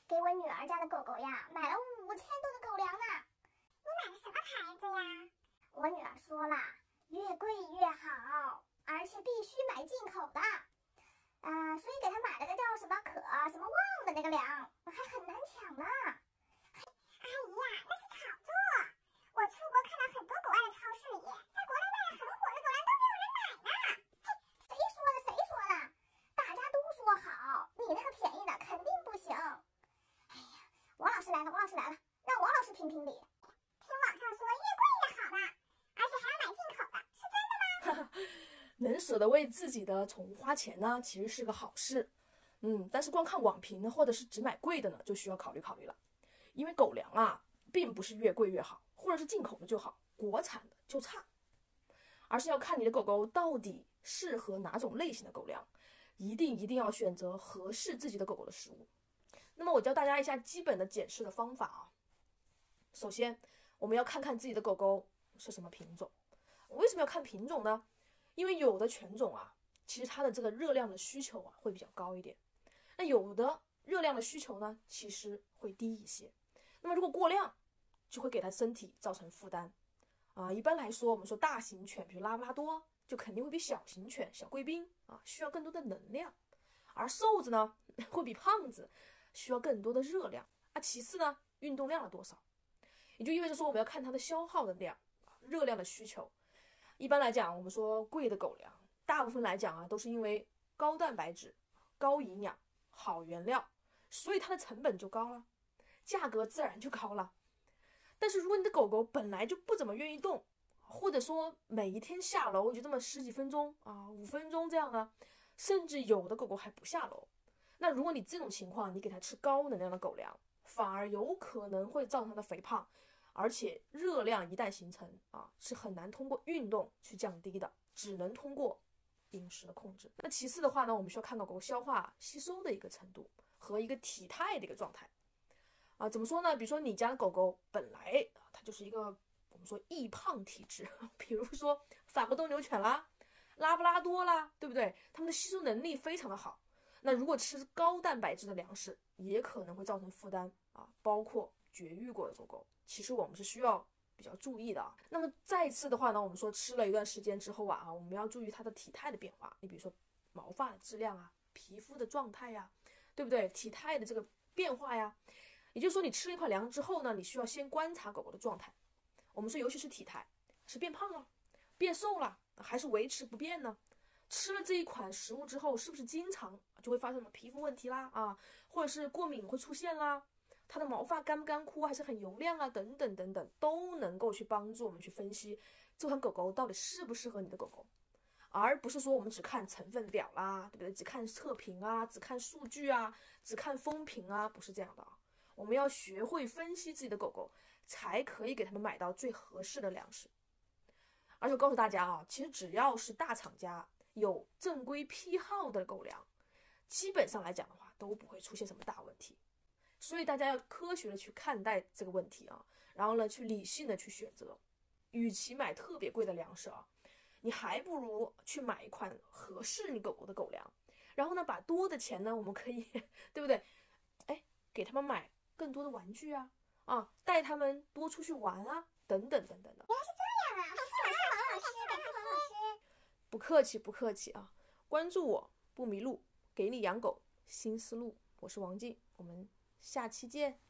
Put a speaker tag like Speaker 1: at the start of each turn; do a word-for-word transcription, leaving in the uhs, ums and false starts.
Speaker 1: 给我女儿家的狗狗呀买了五千多的狗粮呢。
Speaker 2: 你买的什么牌子呀？
Speaker 1: 我女儿说了，越贵越好，而且必须买进口的。啊、呃，所以给她买了个叫什么可什么旺的那个粮，还很难抢呢。
Speaker 2: 阿姨呀，那是炒作。我出国看到很多国外的超市里，在国内卖的很火的狗粮都没有人买呢。
Speaker 1: 嘿，谁说的？谁说的？大家都说好，你那个便宜的肯定不行。哎呀，王老师来了，王老师来了，让王老师评评理。
Speaker 2: 听网上说越贵越好呢，而且还要买进口的，是真的吗？
Speaker 3: 能舍得为自己的宠物花钱呢，其实是个好事。嗯，但是光看网评呢，或者是只买贵的呢，就需要考虑考虑了。因为狗粮啊，并不是越贵越好，或者是进口的就好，国产的就差，而是要看你的狗狗到底适合哪种类型的狗粮，一定一定要选择合适自己的狗狗的食物。那么我教大家一下基本的检视的方法啊。首先，我们要看看自己的狗狗是什么品种。为什么要看品种呢？因为有的犬种啊，其实它的这个热量的需求啊会比较高一点，那有的热量的需求呢，其实会低一些。那么如果过量，就会给它身体造成负担啊。一般来说，我们说大型犬，比如拉布拉多，就肯定会比小型犬、小贵宾啊需要更多的能量，而瘦子呢，会比胖子需要更多的热量啊。其次呢，运动量的多少，也就意味着说我们要看它的消耗的量，热量的需求。一般来讲，我们说贵的狗粮，大部分来讲啊，都是因为高蛋白质、高营养、好原料，所以它的成本就高了，价格自然就高了。但是如果你的狗狗本来就不怎么愿意动，或者说每一天下楼就这么十几分钟啊，五分钟这样的，甚至有的狗狗还不下楼，那如果你这种情况，你给它吃高能量的狗粮，反而有可能会造成它的肥胖，而且热量一旦形成啊，是很难通过运动去降低的，只能通过饮食的控制。那其次的话呢，我们需要看狗狗消化吸收的一个程度和一个体态的一个状态啊。怎么说呢？比如说你家的狗狗本来啊，它就是一个我们说易胖体质，比如说法国斗牛犬啦、拉布拉多啦，对不对？它们的吸收能力非常的好。那如果吃高蛋白质的粮食，也可能会造成负担啊，包括绝育过的狗狗，其实我们是需要比较注意的啊。那么再次的话呢，我们说吃了一段时间之后啊，我们要注意它的体态的变化。你比如说毛发的质量啊，皮肤的状态呀，对不对？体态的这个变化呀，也就是说你吃了一块粮之后呢，你需要先观察狗狗的状态。我们说尤其是体态，是变胖了、变瘦了，还是维持不变呢？吃了这一款食物之后，是不是经常就会发生什么皮肤问题啦啊，或者是过敏会出现啦？它的毛发干不干枯，还是很油亮啊，等等等等，都能够去帮助我们去分析这款狗狗到底适不适合你的狗狗，而不是说我们只看成分表啦，对不对？只看测评啊，只看数据啊，只看风评啊，不是这样的啊。我们要学会分析自己的狗狗，才可以给他们买到最合适的粮食。而且我告诉大家啊，其实只要是大厂家有正规批号的狗粮，基本上来讲的话都不会出现什么大问题。所以大家要科学的去看待这个问题啊，然后呢去理性的去选择。与其买特别贵的粮食啊，你还不如去买一款合适你狗狗的狗粮，然后呢把多的钱呢，我们可以对不对？哎，给他们买更多的玩具啊，啊，带他们多出去玩啊，等等等等的。
Speaker 2: 原来是这样啊！感谢王老师，感谢王老师。
Speaker 3: 不客气，不客气啊！关注我不迷路，给你养狗新思路。我是王静，我们下期见。